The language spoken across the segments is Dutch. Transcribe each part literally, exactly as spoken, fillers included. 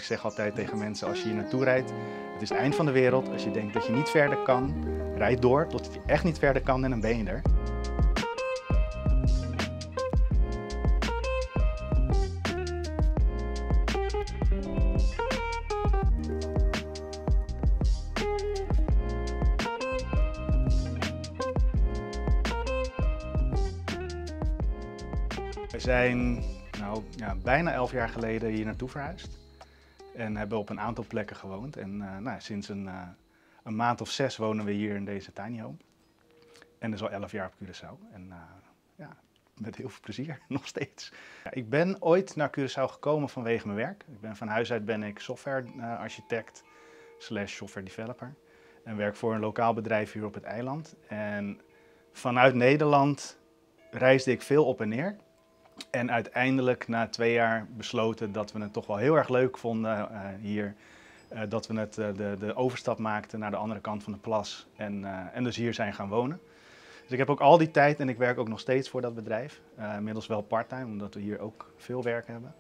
Ik zeg altijd tegen mensen, als je hier naartoe rijdt, het is het eind van de wereld. Als je denkt dat je niet verder kan, rijd door tot je echt niet verder kan en dan ben je er. We zijn nou, ja, bijna elf jaar geleden hier naartoe verhuisd en hebben op een aantal plekken gewoond. En uh, nou, sinds een, uh, een maand of zes wonen we hier in deze tiny home. En dat is al elf jaar op Curaçao. En uh, ja, met heel veel plezier, nog steeds. Ja, ik ben ooit naar Curaçao gekomen vanwege mijn werk. Ik ben, van huis uit ben ik softwarearchitect slash software developer. En werk voor een lokaal bedrijf hier op het eiland. En vanuit Nederland reisde ik veel op en neer. En uiteindelijk na twee jaar besloten dat we het toch wel heel erg leuk vonden uh, hier. Uh, dat we het, uh, de, de overstap maakten naar de andere kant van de plas en, uh, en dus hier zijn gaan wonen. Dus ik heb ook al die tijd en ik werk ook nog steeds voor dat bedrijf. Uh, inmiddels wel parttime, omdat we hier ook veel werk hebben.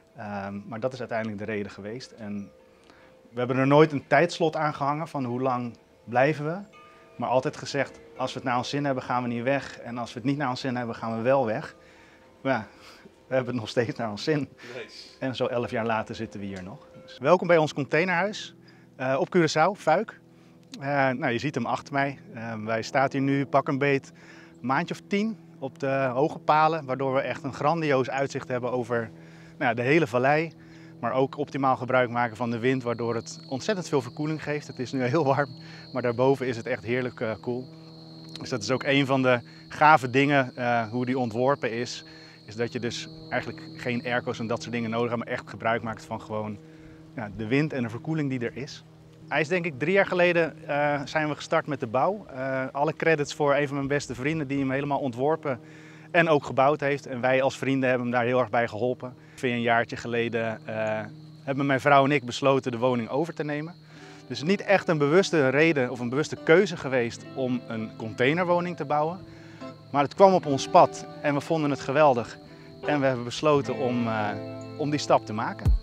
Um, maar dat is uiteindelijk de reden geweest. En we hebben er nooit een tijdslot aan gehangen van hoe lang blijven we. Maar altijd gezegd, als we het naar ons zin hebben gaan we niet weg. En als we het niet naar ons zin hebben gaan we wel weg. Maar ja, we hebben het nog steeds naar ons zin. Nice. En zo elf jaar later zitten we hier nog. Dus welkom bij ons containerhuis uh, op Curaçao, Fuik. Uh, nou, je ziet hem achter mij. Uh, wij staan hier nu pak een beet een maandje of tien op de hoge palen. Waardoor we echt een grandioos uitzicht hebben over nou ja, de hele vallei. Maar ook optimaal gebruik maken van de wind, waardoor het ontzettend veel verkoeling geeft. Het is nu heel warm, maar daarboven is het echt heerlijk uh, koel. Dus dat is ook een van de gave dingen uh, hoe die ontworpen is. Is dat je dus eigenlijk geen airco's en dat soort dingen nodig hebt, maar echt gebruik maakt van gewoon ja, de wind en de verkoeling die er is. Hij is denk ik drie jaar geleden uh, zijn we gestart met de bouw. Uh, alle credits voor een van mijn beste vrienden die hem helemaal ontworpen en ook gebouwd heeft. En wij als vrienden hebben hem daar heel erg bij geholpen. Ongeveer een jaartje geleden uh, hebben mijn vrouw en ik besloten de woning over te nemen. Dus niet echt een bewuste reden of een bewuste keuze geweest om een containerwoning te bouwen. Maar het kwam op ons pad en we vonden het geweldig. En we hebben besloten om, uh, om die stap te maken.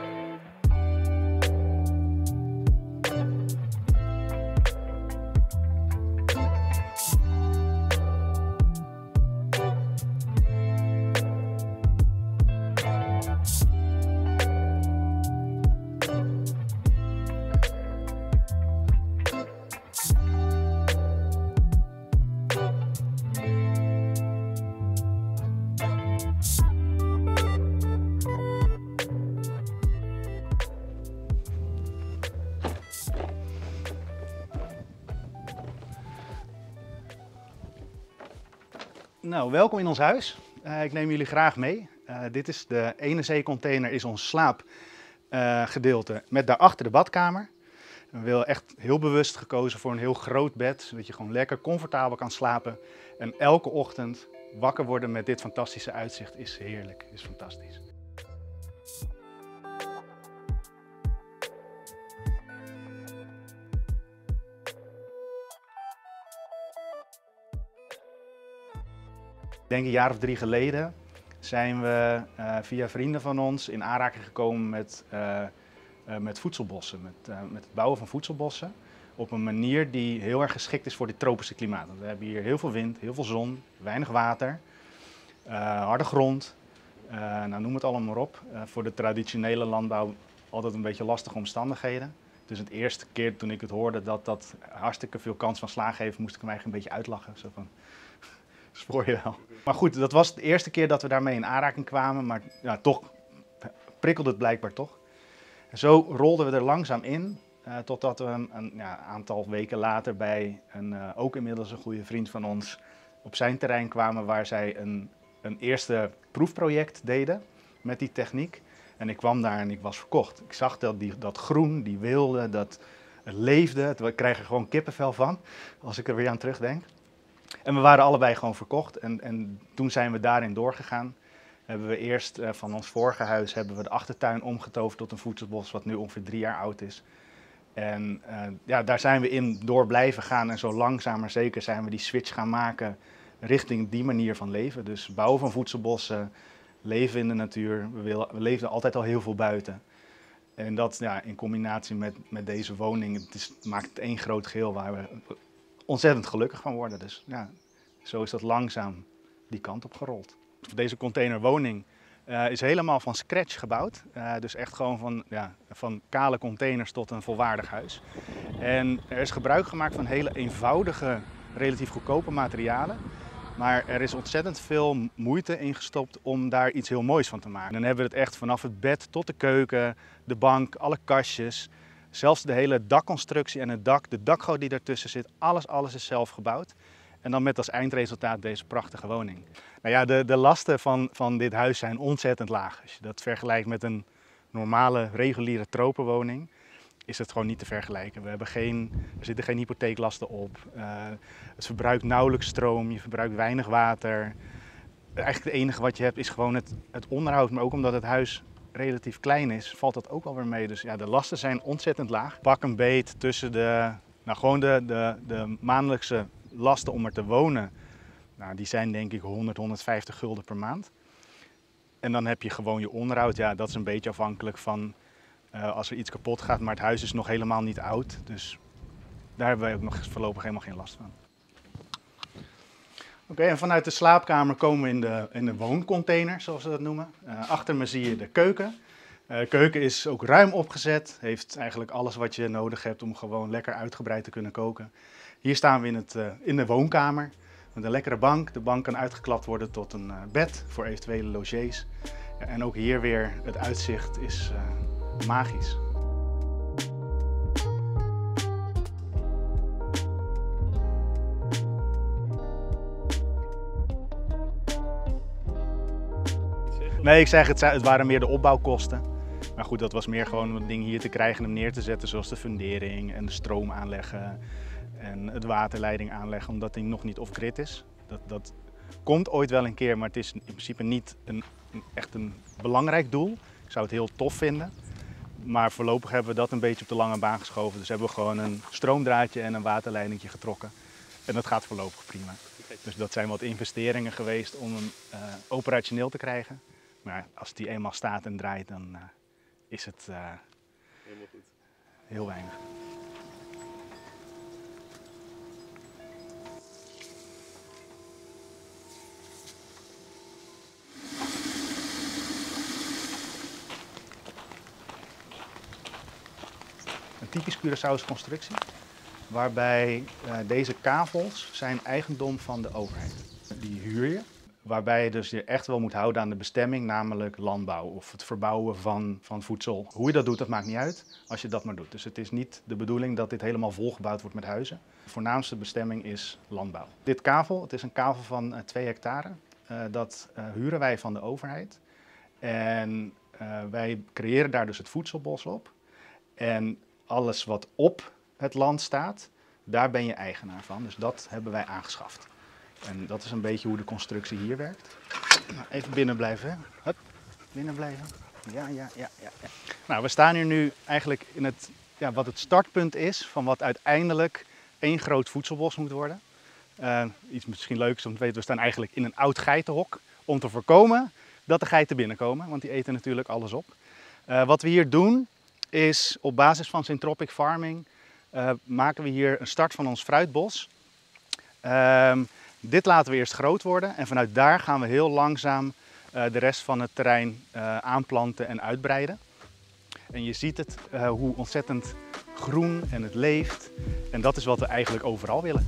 Nou, welkom in ons huis. Uh, ik neem jullie graag mee. Uh, dit is de ene zeecontainer, is ons slaapgedeelte uh, met daarachter de badkamer. We hebben echt heel bewust gekozen voor een heel groot bed, zodat je gewoon lekker comfortabel kan slapen. En elke ochtend wakker worden met dit fantastische uitzicht is heerlijk, is fantastisch. Ik denk een jaar of drie geleden zijn we uh, via vrienden van ons in aanraking gekomen met, uh, uh, met voedselbossen, met, uh, met het bouwen van voedselbossen. Op een manier die heel erg geschikt is voor dit tropische klimaat. Want we hebben hier heel veel wind, heel veel zon, weinig water, uh, harde grond, uh, nou, noem het allemaal maar op. Uh, voor de traditionele landbouw altijd een beetje lastige omstandigheden. Dus het eerste keer toen ik het hoorde dat dat hartstikke veel kans van slagen heeft, moest ik hem eigenlijk een beetje uitlachen. Zo van, spoor je wel. Maar goed, dat was de eerste keer dat we daarmee in aanraking kwamen, maar ja, toch prikkelde het blijkbaar toch. En zo rolden we er langzaam in, uh, totdat we een, een ja, aantal weken later bij een, uh, ook inmiddels een goede vriend van ons op zijn terrein kwamen, waar zij een, een eerste proefproject deden met die techniek. En ik kwam daar en ik was verkocht. Ik zag dat, die, dat groen, die wilde, dat het leefde. We krijgen er gewoon kippenvel van, als ik er weer aan terugdenk. En we waren allebei gewoon verkocht en, en toen zijn we daarin doorgegaan. Hebben we eerst uh, van ons vorige huis hebben we de achtertuin omgetoverd tot een voedselbos wat nu ongeveer drie jaar oud is. En uh, ja, daar zijn we in door blijven gaan en zo langzaam maar zeker zijn we die switch gaan maken richting die manier van leven. Dus bouwen van voedselbossen, leven in de natuur. We, willen, we leefden altijd al heel veel buiten. En dat ja, in combinatie met, met deze woning, het is, maakt het één groot geheel waar we ontzettend gelukkig van worden. Dus ja, zo is dat langzaam die kant op gerold. Deze containerwoning uh, is helemaal van scratch gebouwd. Uh, dus echt gewoon van, ja, van kale containers tot een volwaardig huis. En er is gebruik gemaakt van hele eenvoudige, relatief goedkope materialen. Maar er is ontzettend veel moeite in gestopt om daar iets heel moois van te maken. Dan hebben we het echt vanaf het bed tot de keuken, de bank, alle kastjes. Zelfs de hele dakconstructie en het dak, de dakgoot die ertussen zit, alles, alles is zelf gebouwd. En dan met als eindresultaat deze prachtige woning. Nou ja, de, de lasten van, van dit huis zijn ontzettend laag. Als je dat vergelijkt met een normale, reguliere tropenwoning, is het gewoon niet te vergelijken. We hebben geen, er zitten geen hypotheeklasten op. Uh, het verbruikt nauwelijks stroom, je verbruikt weinig water. Eigenlijk het enige wat je hebt is gewoon het, het onderhoud. Maar ook omdat het huis relatief klein is, valt dat ook alweer mee. Dus ja, de lasten zijn ontzettend laag. Pak een beet tussen de, nou gewoon de, de, de maandelijkse lasten om er te wonen. Nou, die zijn denk ik honderd, honderdvijftig gulden per maand. En dan heb je gewoon je onderhoud. Ja, dat is een beetje afhankelijk van uh, als er iets kapot gaat. Maar het huis is nog helemaal niet oud. Dus daar hebben wij ook nog voorlopig helemaal geen last van. Oké, okay, en vanuit de slaapkamer komen we in de, in de wooncontainer, zoals we dat noemen. Uh, achter me zie je de keuken. De uh, keuken is ook ruim opgezet. Heeft eigenlijk alles wat je nodig hebt om gewoon lekker uitgebreid te kunnen koken. Hier staan we in, het, uh, in de woonkamer. Met een lekkere bank. De bank kan uitgeklapt worden tot een uh, bed voor eventuele logés. Ja, en ook hier weer, het uitzicht is uh, magisch. Nee, ik zeg het, het waren meer de opbouwkosten. Maar goed, dat was meer gewoon om het ding hier te krijgen en hem neer te zetten, zoals de fundering en de stroom aanleggen en het waterleiding aanleggen, omdat die nog niet off-grid is. Dat, dat komt ooit wel een keer, maar het is in principe niet een, echt een belangrijk doel. Ik zou het heel tof vinden, maar voorlopig hebben we dat een beetje op de lange baan geschoven. Dus hebben we gewoon een stroomdraadje en een waterleidingje getrokken en dat gaat voorlopig prima. Dus dat zijn wat investeringen geweest om hem uh, operationeel te krijgen. Maar als die eenmaal staat en draait, dan uh, is het uh, helemaal goed. Heel weinig. Een typisch Curaçaose constructie, waarbij uh, deze kavels zijn eigendom van de overheid. Die huur je. Waarbij je dus je echt wel moet houden aan de bestemming, namelijk landbouw of het verbouwen van, van voedsel. Hoe je dat doet, dat maakt niet uit als je dat maar doet. Dus het is niet de bedoeling dat dit helemaal volgebouwd wordt met huizen. De voornaamste bestemming is landbouw. Dit kavel, het is een kavel van uh, twee hectare. Uh, dat uh, huren wij van de overheid. En uh, wij creëren daar dus het voedselbos op. En alles wat op het land staat, daar ben je eigenaar van. Dus dat hebben wij aangeschaft. En dat is een beetje hoe de constructie hier werkt. Even binnen blijven. Hup, binnen blijven. Ja, ja, ja, ja, ja. Nou, we staan hier nu eigenlijk in het, ja, wat het startpunt is van wat uiteindelijk één groot voedselbos moet worden. Uh, iets misschien leuks om te weten, we staan eigenlijk in een oud geitenhok om te voorkomen dat de geiten binnenkomen, want die eten natuurlijk alles op. Uh, wat we hier doen is op basis van Syntropic Farming uh, maken we hier een start van ons fruitbos. Uh, Dit laten we eerst groot worden en vanuit daar gaan we heel langzaam uh, de rest van het terrein uh, aanplanten en uitbreiden. En je ziet het, uh, hoe ontzettend groen en het leeft. En dat is wat we eigenlijk overal willen.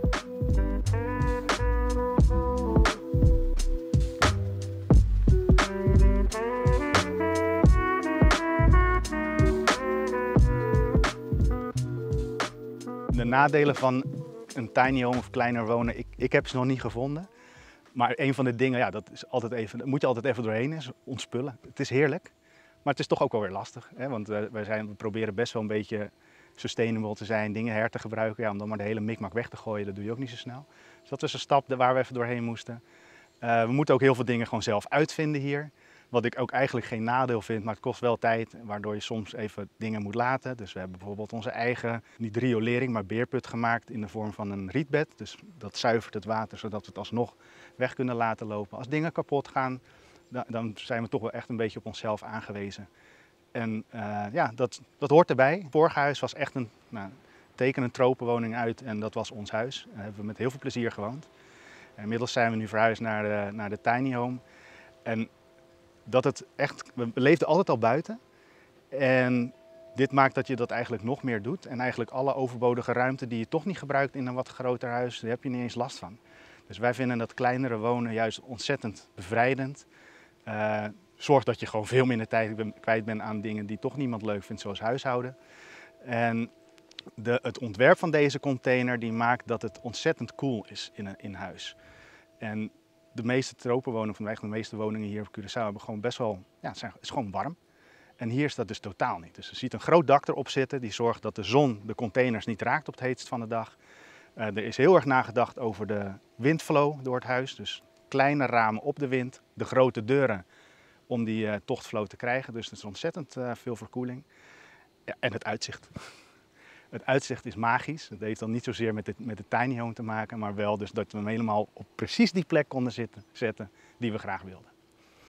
De nadelen van een tiny home of kleiner wonen, ik, ik heb ze nog niet gevonden. Maar een van de dingen, ja, dat is altijd even, dat moet je altijd even doorheen, is ontspullen. Het is heerlijk, maar het is toch ook wel weer lastig. Hè? Want uh, wij zijn, we proberen best wel een beetje sustainable te zijn, dingen her te gebruiken. Ja, om dan maar de hele mikmak weg te gooien, dat doe je ook niet zo snel. Dus dat was een stap waar we even doorheen moesten. Uh, we moeten ook heel veel dingen gewoon zelf uitvinden hier. Wat ik ook eigenlijk geen nadeel vind, maar het kost wel tijd, waardoor je soms even dingen moet laten. Dus we hebben bijvoorbeeld onze eigen, niet riolering, maar beerput gemaakt in de vorm van een rietbed. Dus dat zuivert het water, zodat we het alsnog weg kunnen laten lopen. Als dingen kapot gaan, dan zijn we toch wel echt een beetje op onszelf aangewezen. En uh, ja, dat, dat hoort erbij. Het vorige huis was echt een nou, tekenend tropenwoning uit en dat was ons huis. Daar hebben we met heel veel plezier gewoond. En inmiddels zijn we nu verhuisd naar de, naar de tiny home. En dat het echt, we leefden altijd al buiten. En dit maakt dat je dat eigenlijk nog meer doet. En eigenlijk alle overbodige ruimte die je toch niet gebruikt in een wat groter huis, daar heb je niet eens last van. Dus wij vinden dat kleinere wonen juist ontzettend bevrijdend. Uh, zorgt dat je gewoon veel minder tijd kwijt bent aan dingen die toch niemand leuk vindt, zoals huishouden. En de, het ontwerp van deze container die maakt dat het ontzettend koel is in, in huis. En de meeste tropenwoningen, van de meeste woningen hier op Curaçao, hebben gewoon best wel, ja, het is gewoon warm. En hier is dat dus totaal niet. Dus je ziet een groot dak erop zitten, die zorgt dat de zon de containers niet raakt op het heetst van de dag. Uh, er is heel erg nagedacht over de windflow door het huis. Dus kleine ramen op de wind, de grote deuren om die uh, tochtflow te krijgen. Dus er is ontzettend uh, veel verkoeling. Ja, en het uitzicht. Het uitzicht is magisch. Dat heeft dan niet zozeer met de, met de tiny home te maken, maar wel dus dat we hem helemaal op precies die plek konden zitten, zetten die we graag wilden.